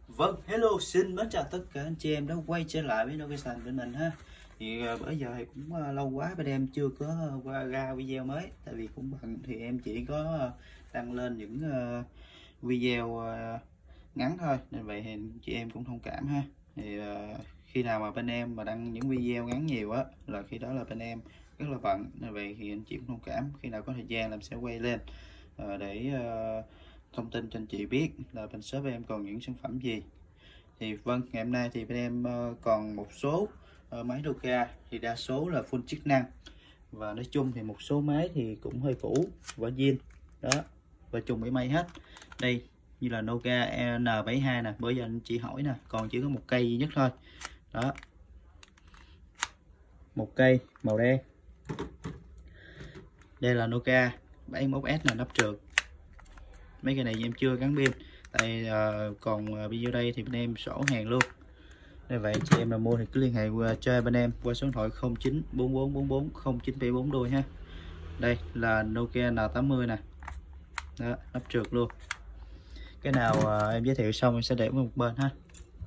Vâng, hello, xin mến chào tất cả anh chị em đã quay trở lại với Nokia Sàn bên mình ha. Thì bữa giờ thì cũng lâu quá bên em chưa có ra video mới. Tại vì cũng bận thì em chỉ có đăng lên những video ngắn thôi. Nên vậy thì chị em cũng thông cảm ha. Thì khi nào mà bên em mà đăng những video ngắn nhiều á là khi đó là bên em rất là bận. Nên vậy thì anh chị cũng thông cảm. Khi nào có thời gian làm sẽ quay lên để thông tin cho anh chị biết là bên shop em còn những sản phẩm gì. Thì vâng, ngày hôm nay thì bên em còn một số máy Nokia thì đa số là full chức năng, và nói chung thì một số máy thì cũng hơi cũ, vỏ zin đó, và trùng bị may hết. Đây như là Nokia N72 nè, bữa giờ anh chị hỏi nè, còn chỉ có một cây duy nhất thôi đó, một cây màu đen. Đây là Nokia 71S là nắp trượt. Mấy cái này em chưa gắn pin, tại còn video đây thì bên em sổ hàng luôn. Nếu vậy chị em nào mua thì cứ liên hệ cho bên em qua số điện thoại 0944440974 đôi ha. Đây là Nokia N80 nè, đó, nắp trượt luôn. Cái nào em giới thiệu xong em sẽ để một bên ha.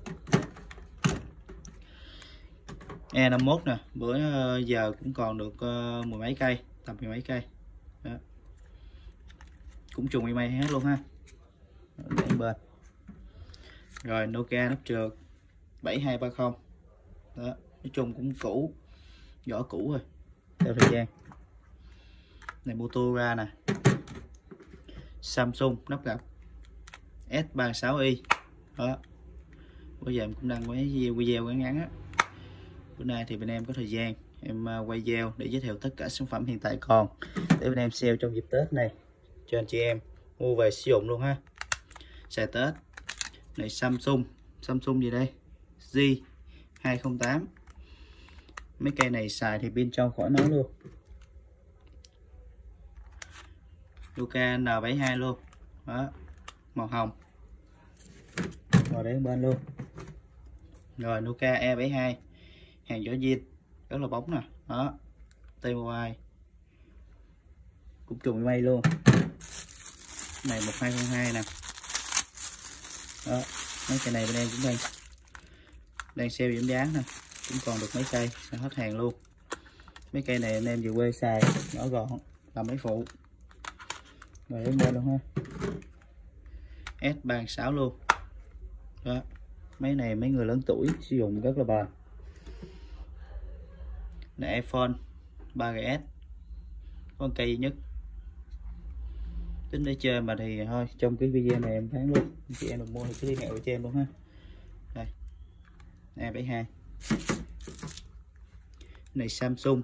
E51 nè, bữa giờ cũng còn được mười mấy cây, tầm mười mấy cây đó. Cũng trùng email hết luôn ha, để bên. Rồi Nokia nắp trượt 7230 đó, nói chung cũng cũ, vỏ cũ rồi theo thời gian. Này Motorola nè, Samsung nắp gập S36i đó. Bây giờ em cũng đăng mấy video ngắn ngắn á. Bữa nay thì bên em có thời gian em quay video để giới thiệu tất cả sản phẩm hiện tại còn, để bên em sale trong dịp Tết này cho anh chị em mua về sử dụng luôn ha, xài Tết. Này Samsung gì đây, J208. Mấy cây này xài thì pin trong khỏi nói luôn. Nokia N72 luôn đó, màu hồng, rồi để bên luôn. Rồi Nokia E72 hàng vỏ zin rất là bóng nè đó, T-Mobile cũng trùng may luôn. Này 1202 nè đó. Mấy cái này bên em cũng đang sale giảm giá nè, cũng còn được mấy cây sẽ hết hàng luôn. Mấy cây này anh em về quê xài nhỏ gọn làm mấy phụ. Rồi đến bên luôn ha, S36 luôn đó. Mấy này mấy người lớn tuổi sử dụng rất là bền. Này iPhone 3GS, con cây duy nhất. Tính để chơi mà thì thôi, trong cái video này em bán luôn, chị em được mua thì cứ liên hệ cho em luôn ha. Đây E72 này, Samsung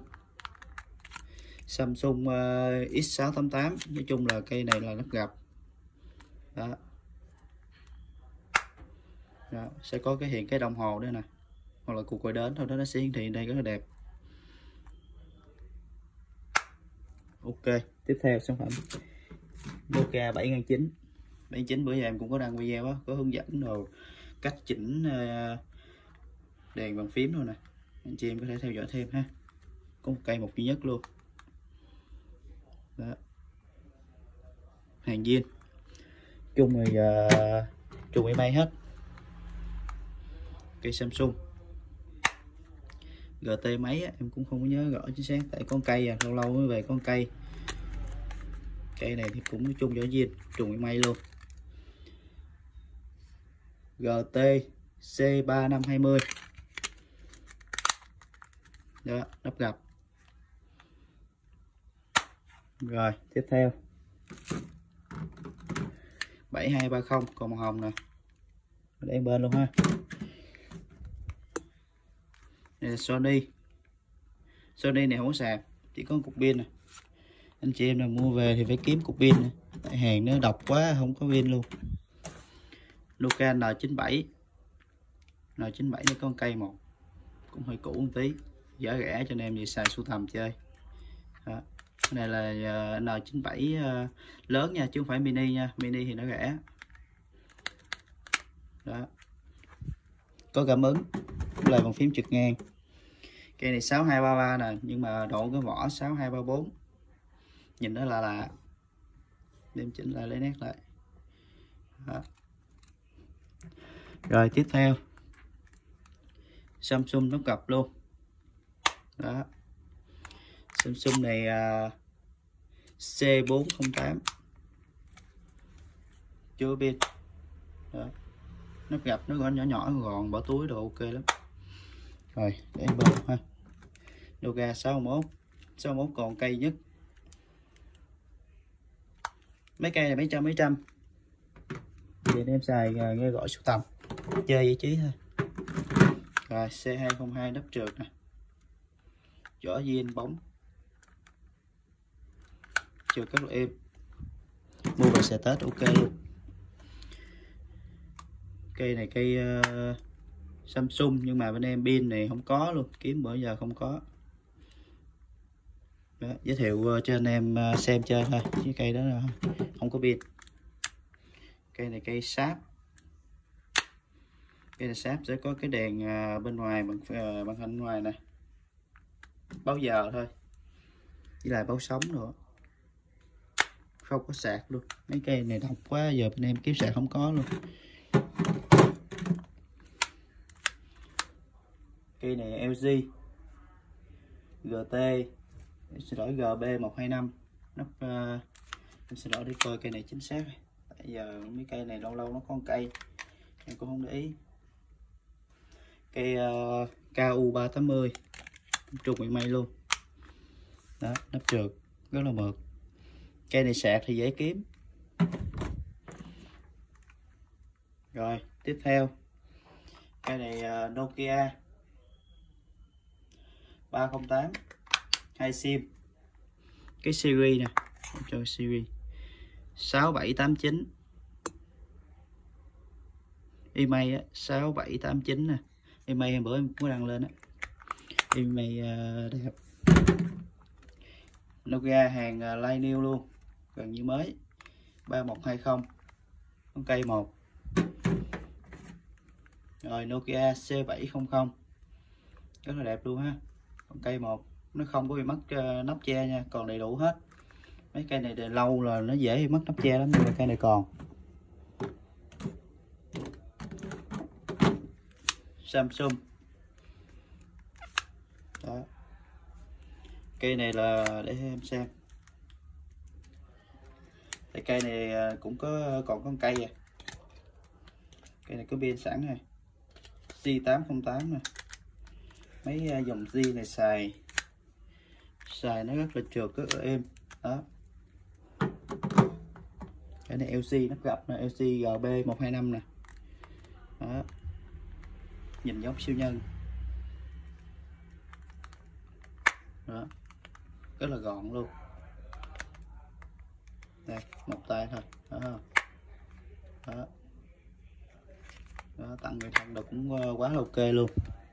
X688. Nói chung là cây này là nắp gập đó. Đó, sẽ có cái hiện cái đồng hồ đây nè, hoặc là cuộc gọi đến thôi đó, nó sẽ hiển thị đây rất là đẹp. Ok, tiếp theo sản phẩm Nokia 7900. Bữa giờ em cũng có đăng video đó, có hướng dẫn đồ cách chỉnh đèn bàn phím thôi nè, anh chị em có thể theo dõi thêm ha. Có một cây một duy nhất luôn đó, hàng zin, chung rồi trùng email hết. Cây Samsung GT mấy á, em cũng không có nhớ rõ chính xác, tại con cây lâu lâu mới về con cây. Cây này thì cũng chung vỏ zin, trùng email luôn. GT C3520 đó, nắp gập. Rồi tiếp theo 7230 còn màu hồng nè, để bên luôn ha. Đây là Sony này không có sạc, chỉ có cục pin nè. Anh chị em nào mua về thì phải kiếm cục pin nè, tại hàng nó độc quá không có pin luôn. Nokia N97 này con cây một, cũng hơi cũ một tí, giá rẻ cho anh em về xài sưu tầm chơi đó. Cái này là N97 lớn nha, chứ không phải mini nha, mini thì nó rẻ đó. Có cảm ứng là bàn phím trượt ngang. Cây này 6233 nè, nhưng mà độ cái vỏ 6234, nhìn nó là đem chỉnh lại lấy nét lại đó. Rồi tiếp theo Samsung nắp gập luôn đó. Samsung này C408 chưa pin đó. Nắp gập nó nhỏ nhỏ gọn, bỏ túi đồ ok lắm. Rồi để bơm ha. Nokia 61 còn cây nhất. Mấy cây này mấy trăm thì em xài nghe gọi sưu tầm chơi giải trí thôi. Rồi C202 nắp trượt nè, vỏ zin bóng, trượt rất là êm, mua về xài Tết ok luôn. Cây này cây Samsung nhưng mà bên em pin này không có luôn, kiếm bữa giờ không có. Đó, giới thiệu cho anh em xem chơi thôi, chứ cây đó là không có pin. Cây này cây sáp. Cây này sáp sẽ có cái đèn bên ngoài bằng hình ngoài nè, báo giờ thôi, với lại báo sóng nữa, không có sạc luôn. Mấy cây này độc quá, giờ bên em kiếm sạc không có luôn. Cây này LG GT, em xin lỗi GB125 nắp em xin lỗi để coi cây này chính xác. Tại giờ mấy cây này lâu lâu nó có một cây em cũng không để ý. Cây KU380 trùng bị may luôn đó, nắp trượt rất là mượt. Cây này sạc thì dễ kiếm. Rồi tiếp theo cây này Nokia 308 2 sim, cái series nè, cho series 6789 email á, 6789 nè, email hôm bữa em cũng đăng lên á, email đẹp. Nokia hàng line new luôn, gần như mới, 3120 con cây 1. Rồi Nokia C700 rất là đẹp luôn ha, con cây 1, nó không có bị mất nắp che nha, còn đầy đủ hết. Mấy cây này để lâu là nó dễ bị mất nắp che lắm, nhưng mà cây này còn. Samsung đó, cây này là để em xem, cái cây này cũng có còn con cây à. Cây này có pin sẵn này, C808 nè, mấy dòng Z này xài nó rất là trượt, rất là êm đó. Cái này LG nắp gập nè, LG GB125 nè đó, nhìn giống siêu nhân đó, rất là gọn luôn. Đây một tay thôi đó, đó. Đó, tặng người thân được cũng quá là ok luôn.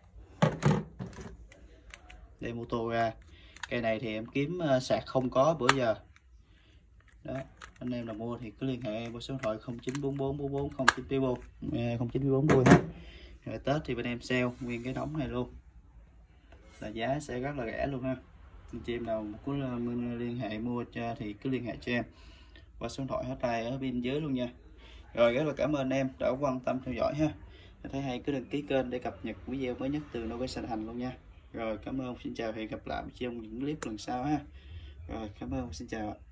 Đây mô tô ra, cây này thì em kiếm sạc không có bữa giờ đó. Anh em nào mua thì cứ liên hệ qua số điện thoại 0944440994 0944 đuôi ha. Rồi Tết thì bên em sale nguyên cái đống này luôn, là giá sẽ rất là rẻ luôn ha. Anh chị em nào cứ liên hệ mua cho thì cứ liên hệ cho em qua số điện thoại hotline ở bên dưới luôn nha. Rồi rất là cảm ơn em đã quan tâm theo dõi ha. Thấy hay cứ đăng ký kênh để cập nhật video mới nhất từ Nokia Sài Thành luôn nha. Rồi cảm ơn, xin chào, hẹn gặp lại trong những clip lần sau ha. Rồi cảm ơn, xin chào ạ.